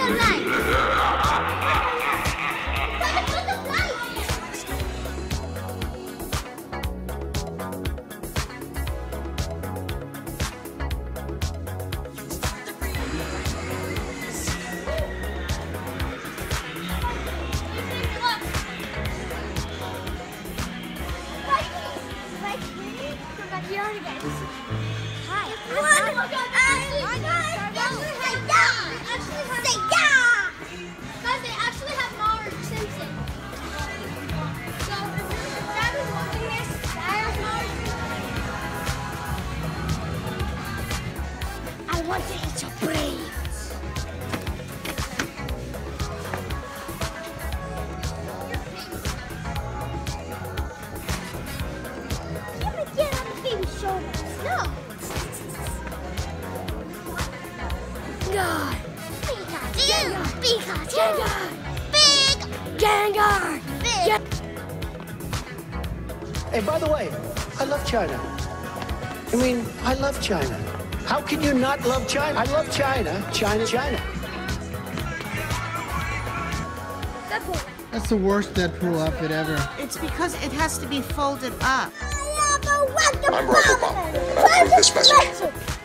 I want to eat your brains. Can we get on the baby shoulders? No. Gengar. Pikachu. Pikachu. Gengar. Big. Gengar. Big. Hey, by the way, I love China. I mean, I love China. How can you not love China? I love China. China, China. Deadpool. That's the worst Deadpool outfit ever. It's because it has to be folded up. I have a wonderful I'm Robert Bob. Approve this message.